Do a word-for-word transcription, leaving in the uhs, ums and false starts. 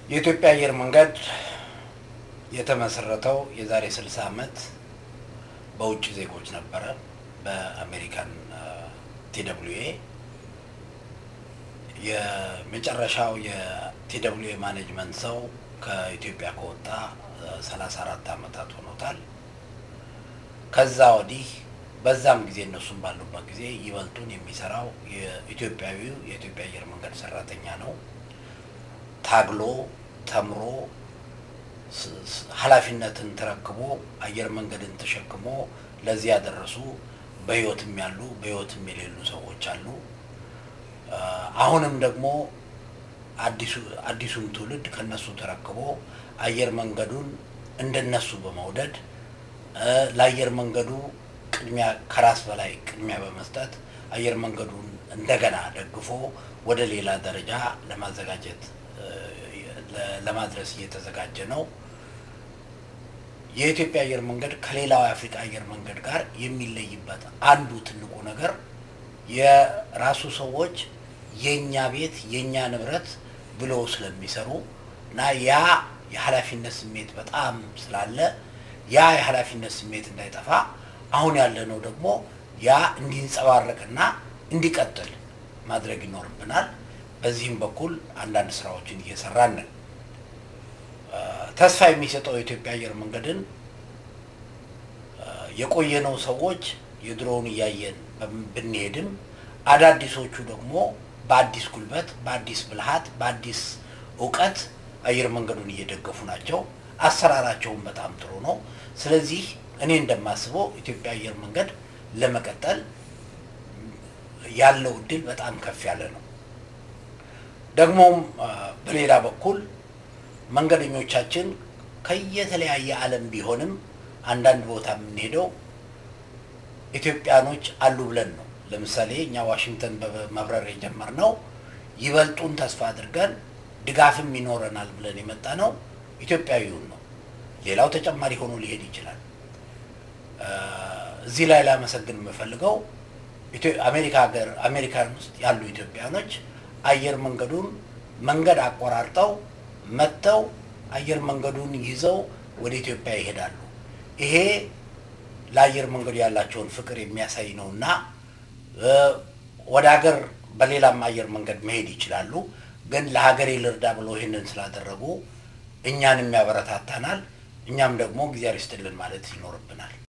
የኢትዮጵያ አየር መንገድ የተመሰረተው የዛሬ ስልሳ ዓመት በውጭ ዜጎች ነበረ በአሜሪካን ቲደብሊውኤ የመጨረሻው የቲደብሊውኤ ማኔጅመንት ሰው ከኢትዮጵያ ከወጣ ሰላሳ አራት ዓመታት ሆኖታል። ከዛ ወዲህ በዛም ጊዜ እነሱም ባሉበት ጊዜ ይበልጡን የሚሰራው የኢትዮጵያዊው የኢትዮጵያ አየር መንገድ ሰራተኛ ነው። ታግሎ ተምሮ ኃላፊነትን ተረክቦ አየር መንገድን ተሸክሞ ለዚህ ያደረሱ በህይወትም ያሉ በህይወትም የሌሉ ሰዎች አሉ። አሁንም ደግሞ አዲሱ አዲሱን ትውልድ ከነሱ ተረክቦ አየር መንገዱን እንደነሱ በመውደድ ለአየር መንገዱ ቅድሚያ ከራስ በላይ ቅድሚያ በመስጠት አየር መንገዱን እንደገና ደግፎ ወደ ሌላ ደረጃ ለማዘጋጀት ለማድረስ እየተዘጋጀ ነው። የኢትዮጵያ አየር መንገድ ከሌላው የአፍሪካ አየር መንገድ ጋር የሚለይበት አንዱ ትልቁ ነገር የራሱ ሰዎች የኛ ቤት የኛ ንብረት ብሎ ስለሚሰሩ እና ያ የኃላፊነት ስሜት በጣም ስላለ ያ የኃላፊነት ስሜት እንዳይጠፋ አሁን ያለነው ደግሞ ያ እንዲንጸባረቅና እንዲቀጥል ማድረግ ይኖርብናል። በዚህም በኩል አንዳንድ ስራዎችን እየሰራን ነን። ተስፋ የሚሰጠው የኢትዮጵያ አየር መንገድን የቆየነው ሰዎች የድሮውን ያየን ብንሄድም አዳዲሶቹ ደግሞ በአዲስ ጉልበት በአዲስ ብልሃት በአዲስ ዕውቀት አየር መንገዱን እየደገፉ ናቸው። አሰራራቸውም በጣም ጥሩ ነው። ስለዚህ እኔ እንደማስበው ኢትዮጵያ አየር መንገድ ለመቀጠል ያለው እድል በጣም ከፍ ያለ ነው። ደግሞ በሌላ በኩል መንገደኞቻችን ከየተለያየ ዓለም ቢሆንም አንዳንድ ቦታ የምንሄደው ኢትዮጵያኖች አሉ ብለን ነው። ለምሳሌ እኛ ዋሽንግተን በመብረር የጀመርነው ይበልጡን ተስፋ አድርገን ድጋፍም ይኖረናል ብለን የመጣነው ኢትዮጵያዊውን ነው። ሌላው ተጨማሪ ሆኖ ሊሄድ ይችላል። እዚህ ላይ ላመሰግን የምፈልገው አሜሪካ ሀገር አሜሪካን ውስጥ ያሉ ኢትዮጵያኖች አየር መንገዱን መንገድ አቆራርጠው መተው አየር መንገዱን ይዘው ወደ ኢትዮጵያ ይሄዳሉ። ይሄ ለአየር መንገዱ ያላቸውን ፍቅር የሚያሳይ ነውና ወደ ሀገር በሌላም አየር መንገድ መሄድ ይችላሉ። ግን ለሀገሬ ልርዳ ብለው ይሄንን ስላደረጉ እኛንም ያበረታታናል። እኛም ደግሞ እግዚአብሔር ይስጥልን ማለት ይኖርብናል።